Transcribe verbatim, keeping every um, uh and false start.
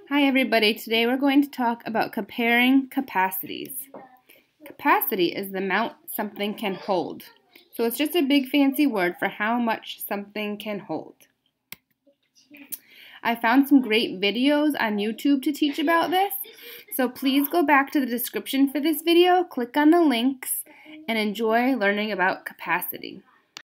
Hi everybody, today we're going to talk about comparing capacities. Capacity is the amount something can hold. So it's just a big fancy word for how much something can hold. I found some great videos on YouTube to teach about this, so please go back to the description for this video, click on the links, and enjoy learning about capacity.